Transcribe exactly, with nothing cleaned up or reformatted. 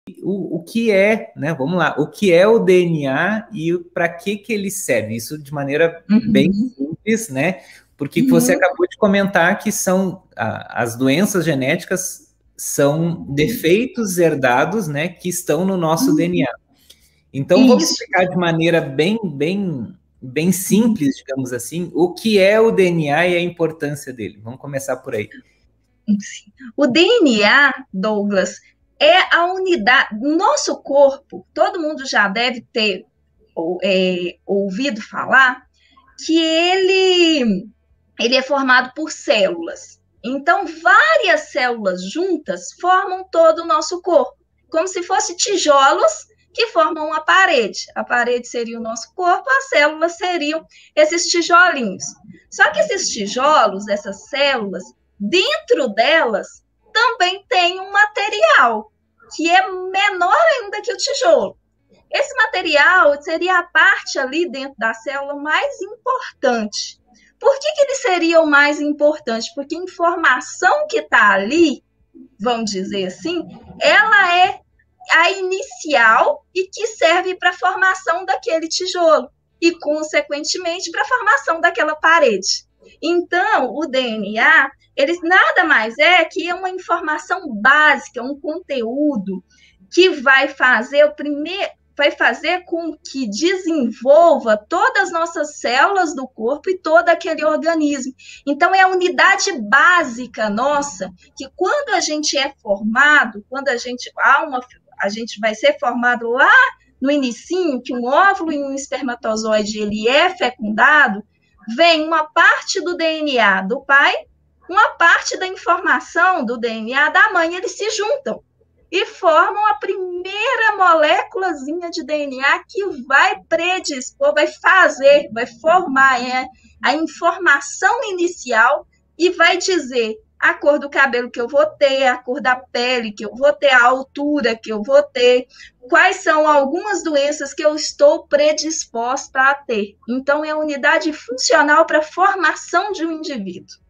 o, o que é, né? Vamos lá, o que é o D N A e para que que ele serve? Isso de maneira uhum. bem simples, né? Porque uhum. você acabou de comentar que são a, as doenças genéticas são defeitos herdados, né? Que estão no nosso uhum. D N A. Então Isso. vamos explicar de maneira bem, bem, bem simples, digamos assim, o que é o D N A e a importância dele. Vamos começar por aí. O D N A, Douglas, é a unidade, nosso corpo, todo mundo já deve ter é, ouvido falar, que ele, ele é formado por células. Então, várias células juntas formam todo o nosso corpo, como se fossem tijolos que formam uma parede. A parede seria o nosso corpo, as células seriam esses tijolinhos. Só que esses tijolos, essas células, dentro delas também tem um material que é menor ainda que o tijolo. Esse material seria a parte ali dentro da célula mais importante. Por que que ele seria o mais importante? Porque a informação que está ali, vamos dizer assim, ela é a inicial e que serve para a formação daquele tijolo e, consequentemente, para a formação daquela parede. Então, o D N A, ele nada mais é que uma informação básica, um conteúdo que vai fazer o primeiro, vai fazer com que desenvolva todas as nossas células do corpo e todo aquele organismo. Então, é a unidade básica nossa, que quando a gente é formado, quando a gente, há uma, a gente vai ser formado lá no inicinho, que um óvulo e um espermatozoide ele é fecundado, vem uma parte do D N A do pai, uma parte da informação do D N A da mãe, eles se juntam e formam a primeira moléculazinha de D N A que vai predispor, vai fazer, vai formar é, a informação inicial e vai dizer a cor do cabelo que eu vou ter, a cor da pele que eu vou ter, a altura que eu vou ter, quais são algumas doenças que eu estou predisposta a ter. Então, é a unidade funcional para a formação de um indivíduo.